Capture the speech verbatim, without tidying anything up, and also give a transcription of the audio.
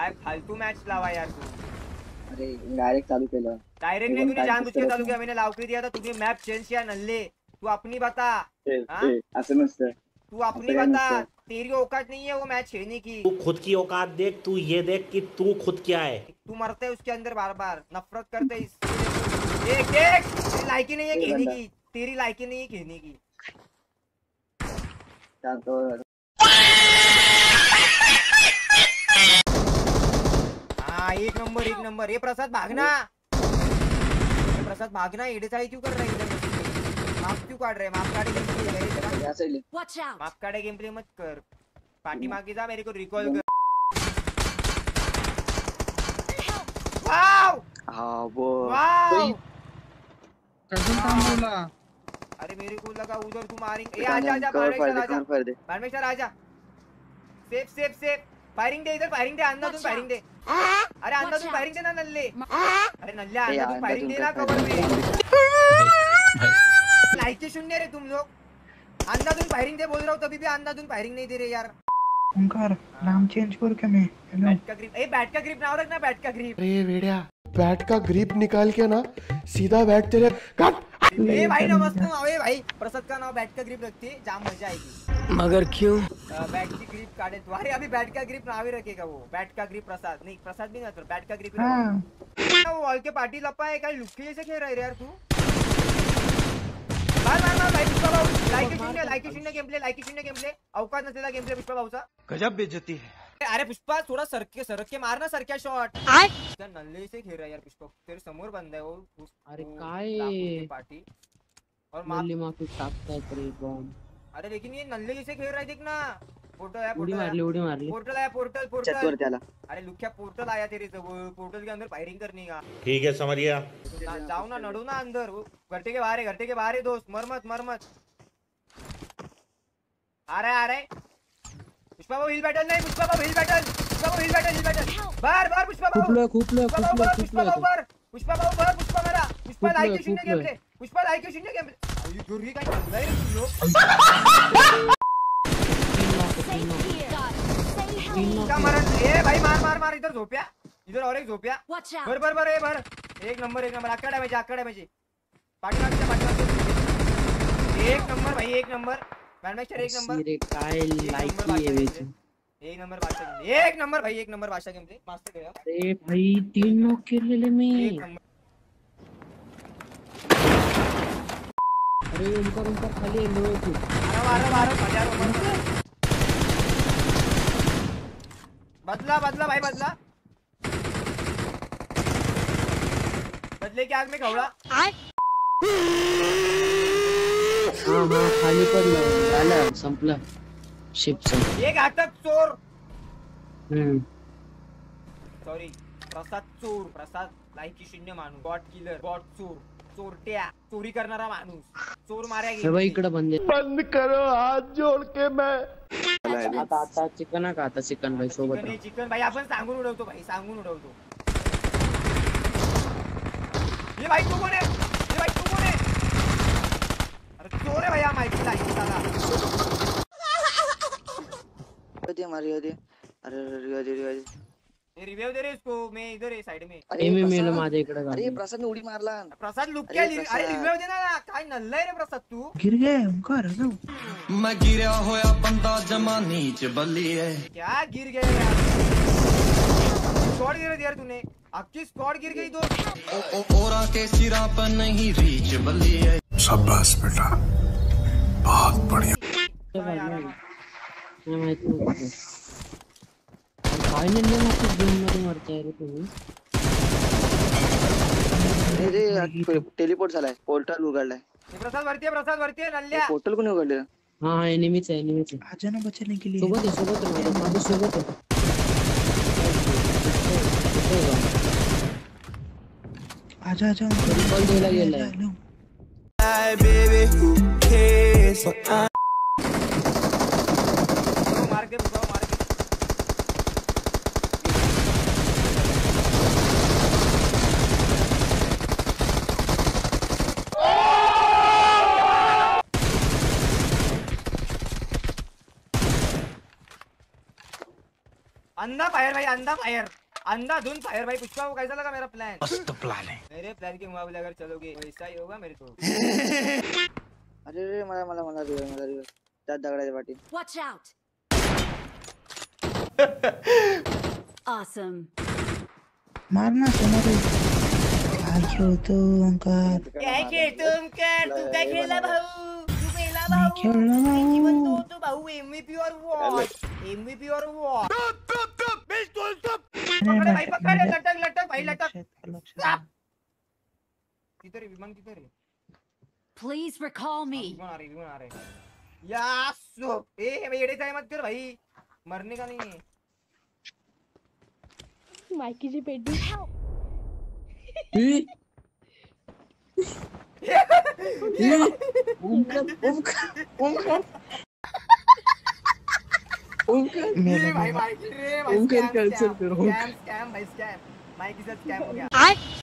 काय फालतू मैच लावा यार तू। अरे डायरेक्ट चालू केलं। डायरेक्ट नहीं, तूने जानबूझ के चालू किया। मैंने लाउकरी दिया था, तूने मैप चेंज किया नल्ले। तू अपनी बता। असं नसतं, तू अपनी बता। तेरी औकात नहीं है वो मैच खेलने की। तू खुद की औकात देख, तू ये देख कि तू खुद क्या है। तू मरते है उसके अंदर बार बार, नफरत करते इस। देख देख, तेरी लायकी नहीं है खेलने की, तेरी लायकी नहीं है खेलने की। हाँ एक नंबर एक नंबर। ये प्रसाद भागना, ये प्रसाद भागना। एडेसाई क्यों कर रहा है इधर? माफ क्यों काट रहे? माफ काटे गेम प्ले, माफ काटे गेम प्ले मत कर। पार्टी मांगी जा, मेरे को रिकॉल कर। वाव हाँ वो वाव, कसम काम बोला। अरे मेरे को लगा उधर तू मारेंगे। ए आजा आजा, बारमेश्वर आजा, बारमेश्वर आजा। Safe safe safe. फायरिंग दे इधर, फायरिंग दे। अंधाधुन फायरिंग दे। अरे अंधाधुन फायरिंग दे ना नल्ले। अरे नल्ले अंधाधुन फायरिंग दे ना कवर में। लाइक शून्य रे तुम लोग। अंधाधुन फायरिंग दे बोल रहा हूँ, तभी भी अंधाधुन फायरिंग नहीं दे रहे यार। ओंकार नाम चेंज करू क्या मैं? बैट का ग्रिप, ए बैट का ग्रिप नाव रखना, बैट का ग्रिप। अरे बेड़िया, बैट का ग्रिप निकाल के ना सीधा बैट तेरे काट। ए भाई नमस्ते। ए भाई प्रसाद का नाम बैट का ग्रिप रखती है, जाम मजा आएगी। मगर क्यों? बैट की ग्रिप काटे तुम्हारे। अभी बैट का ग्रिप नाव ही रखेगा वो। बैट का ग्रिप प्रसाद नहीं, प्रसाद भी नहीं, बैट का ग्रिप। वो वॉल के पार्टी लपा है, काय लुक्की जैसे खेल रहा है यार तू। मार मार मार भाई पुष्पा भाऊ। लाइक शून्य, लाइक शून्य गेम प्ले, लाइक शून्य गेम प्ले। अवकाश नसलेला गेम प्ले पुष्पा भाऊचा। गजब बेइज्जती है। अरे पुष्पा थोड़ा सरके सरके मारना, सरक्या शॉट। नल्ले से खेल रहा है यार पुष्पा, तेरे समोर बंद है वो। अरे काय पार्टी और नल्ली माफी टाकता है तेरे बॉम्ब। अरे लेकिन ये नल्ले जैसे खेल रहा है, देखना। पोर्टल है, उड़ी मार ली, उड़ी मार ली। पोर्टल है, पोर्टल पोर्टल। अरे लुक्या पोर्टल आया तेरे जवळ, पोर्टल के अंदर फायरिंग करने का। ठीक है समझ गया। जाओ ना, नडो ना अंदर। घरटे के बाहर है, घरटे के बाहर है दोस्त। मर मत मर मत। आ रहा है आ रहा है पुष्पा भाऊ। हिल बैटल नहीं, पुष्पा भाऊ हिल बैटल, पुष्पा भाऊ हिल बैटल, हिल बैटल। बार बार पुष्पा भाऊ, खूप लो खूप लो खूप लो खूप लो। पुष्पा भाऊ बार, पुष्पा भाऊ बार, पुष्पा मेरा। पुष्पा लाइक शून्य गेम प्ले, पुष्पा लाइक शून्य गेम प्ले। ये गुर्री काय करताय रे तुम लोग? क्या मरण? ए भाई मार मार मार। इधर झोप्या, इधर और एक झोप्या। बर बर बर ए भर। एक नंबर एक नंबर। अक्का डॅमेज, अक्का डॅमेज। पाठी मागच्या पाठी मागच्या। एक नंबर भाई, एक नंबर। बैटमैस्टर एक नंबर। अरे काय लाइकी है बेच। एक नंबर बादशाह गेम प्ले, एक नंबर भाई, एक नंबर बादशाह गेम प्ले। मस्त गया। अरे भाई तीन नॉक केलेले मी। अरे ओंकार ओंकार खाली आहे लो तू। अरे मारो मारो हजार ओवर। बदला बदला भाई बदला। बदले की आग में खवड़ा। हाँ हाँ खाली पडलं, झालं संपलं शिपचं। एक घातक चोर। हम्म सॉरी प्रसाद चोर, प्रसाद लायकी शून्य माणूस, बॉट किलर, बॉट चोर, चोरट्या, चोरी करणारा माणूस, चोर मार्या गेला। हे भाई इकडे बंद बंद करो हाथ जोड़ के। मैं आता आता चिकन का आता चिकन भाई सोबत चिकन, चिकन भाई आपण सांगून उडवतो भाई, सांगून उडवतो। ये भाई तू कोण आहे? ये भाई तू कोण आहे? अरे चोर है भैया माहिती नाही साला। होती हमारी होती। अरे रिवाज रिवाज ये रिवाइव दे रे इसको। मैं इधर है साइड में। अरे मी मेल माझ्या इकडे अरे प्रसाद ने उडी मारला। प्रसाद लुक क्या? अरे रिवाइव देना ना। काय नल्ला है रे प्रसाद तू। गिर गए ओंकार। मैं गिरा होया बंदा जमा नीच बल्ली है। क्या गिर गए यार? स्क्वाड गिर दिया तूने, आपकी स्क्वाड गिर गई दोस्त। ओ ओ ओरा के सिरा पर नहीं रीच बल्ली है। शाबाश बेटा, बहुत बढ़िया। फाइनली मस्त गेम मध्ये मरताय रे तुम्ही। अरे टेलीपोर्ट झालाय, पोर्टल उघडलाय। प्रसाद वरती आहे, प्रसाद वरती आहे नल्ल्या। पोर्टल कोणी उघडलं? हाँ एनिमीच है, एनिमीच है। आजा ना बचने के लिए। सोबत है सोबत है माझ्या माझ्या सोबत है। आजा आजा कॉल द्यायला गेलाय। हाय बेबी हू केयर्स मार के बुलाओ, मार के। अंधा फायर भाई, अंधा फायर, अंधा धुन फायर भाई। पुष्पा को कैसा लगा मेरा प्लान? मस्त प्लान है। मेरे प्लान के मुकाबले अगर चलोगे वैसा ही होगा मेरे को। अरे रे मला मला मला रिव्ह मला रिव्ह त्यात दगडाच्या पाठी। Watch out. Awesome. मारना समोर काय खेळतो ओंकार? काय खेळतो ओंकार? तू काय खेळला भाऊ? तू खेळला मी भाऊ? खेळलो मी भाऊ. म्हणतो तू भाऊ एमव्हीपी और वॉच, एमव्हीपी और वॉच। पकड भाई, पकड, लटक लटक भाई, लटक। लक्षात लक्षात तिथे रे विमान, तिथे रे। Please recall me. विमान आ रहे, विमान आ रहे। यासो ए येडे चाय मत कर भाई, मरने का नहीं है। माइकी जी पेटी भाई भाई रे भाई, ओंकार कैंसिल करो। स्कैम स्कैम भाई, स्कैम माइक के साथ स्कैम हो गया।